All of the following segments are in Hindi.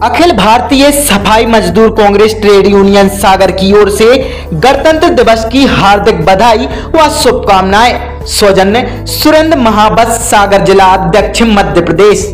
अखिल भारतीय सफाई मजदूर कांग्रेस ट्रेड यूनियन सागर की ओर से गणतंत्र दिवस की हार्दिक बधाई व शुभकामनाएं। सौजन्य सुरेंद्र महाबत, सागर जिला अध्यक्ष, मध्य प्रदेश।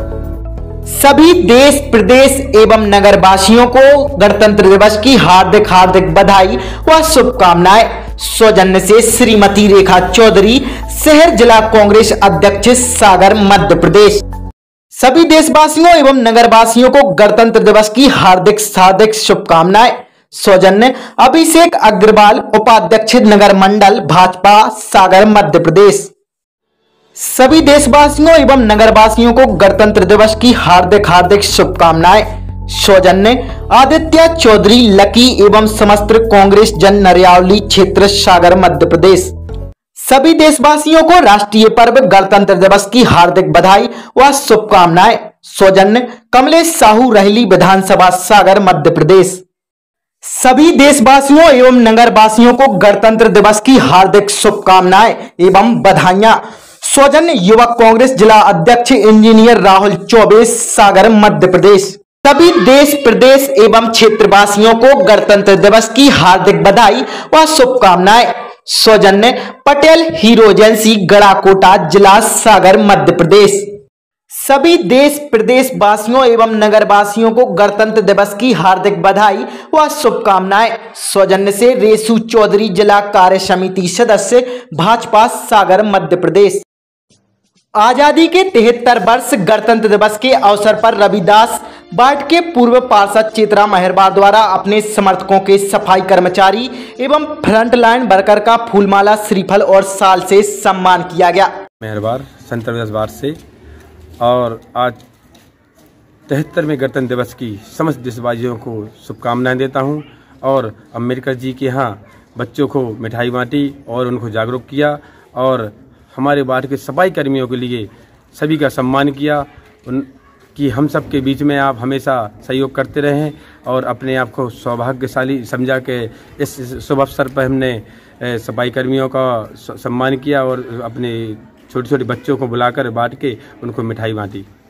सभी देश, प्रदेश एवं नगर वासियों को गणतंत्र दिवस की हार्दिक बधाई व शुभकामनाएं। सौजन्य से श्रीमती रेखा चौधरी, शहर जिला कांग्रेस अध्यक्ष, सागर, मध्य प्रदेश। सभी देशवासियों एवं नगरवासियों को गणतंत्र दिवस की हार्दिक शुभकामनाएं। सौजन्य अभिषेक अग्रवाल, उपाध्यक्ष, नगर मंडल भाजपा, सागर, मध्य प्रदेश। सभी देशवासियों एवं नगरवासियों को गणतंत्र दिवस की हार्दिक शुभकामनाएं। सौजन्य आदित्य चौधरी, लकी एवं समस्त कांग्रेस जन नरियावली क्षेत्र, सागर, मध्य प्रदेश। सभी देशवासियों को राष्ट्रीय पर्व गणतंत्र दिवस की हार्दिक बधाई व शुभकामनाएं। सौजन्य कमलेश साहू, रहली विधानसभा, सागर, मध्य प्रदेश। सभी देशवासियों एवं नगरवासियों को गणतंत्र दिवस की हार्दिक शुभकामनाएं एवं बधाइयां। सौजन्य युवक कांग्रेस जिला अध्यक्ष, इंजीनियर राहुल चौबे, सागर, मध्य प्रदेश। सभी देश, प्रदेश एवं क्षेत्रवासियों को गणतंत्र दिवस की हार्दिक बधाई व शुभकामनाएं। सौजन्य पटेल हीरो एजेंसी, गड़ाकोटा जिला, सागर, मध्य प्रदेश। सभी देश, प्रदेश वासियों एवं नगर वासियों को गणतंत्र दिवस की हार्दिक बधाई व शुभकामनाएं। सौजन्य से रेसू चौधरी, जिला कार्य समिति सदस्य, भाजपा, सागर, मध्य प्रदेश। आजादी के 73 वर्ष गणतंत्र दिवस के अवसर पर रविदास वार्ड के पूर्व पार्षद चेतरा मेहरबार द्वारा अपने समर्थकों के सफाई कर्मचारी एवं फ्रंटलाइन वर्कर का फूलमाला, श्रीफल और शाल से सम्मान किया गया। मेहरबार संत रविदास वार्ड से, और आज 73वें गणतंत्र दिवस की समस्त देशवासियों को शुभकामनाएं देता हूं। और अम्बेडकर जी के यहाँ बच्चों को मिठाई बांटी और उनको जागरूक किया, और हमारे वार्ड के सफाई कर्मियों के लिए सभी का सम्मान किया। कि हम सब के बीच में आप हमेशा सहयोग करते रहें, और अपने आप को सौभाग्यशाली समझा के इस शुभ अवसर पर हमने सफाई कर्मियों का सम्मान किया और अपने छोटे छोटे बच्चों को बुलाकर बांट के उनको मिठाई बांटी।